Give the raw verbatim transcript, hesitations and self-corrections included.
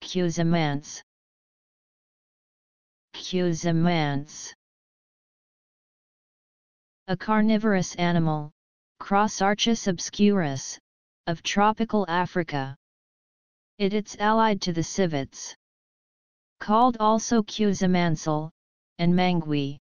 Kusimanse. Kusimanse. A carnivorous animal, Crossarchus obscurus, of tropical Africa. It is allied to the civets, called also kusimansel, and mangue.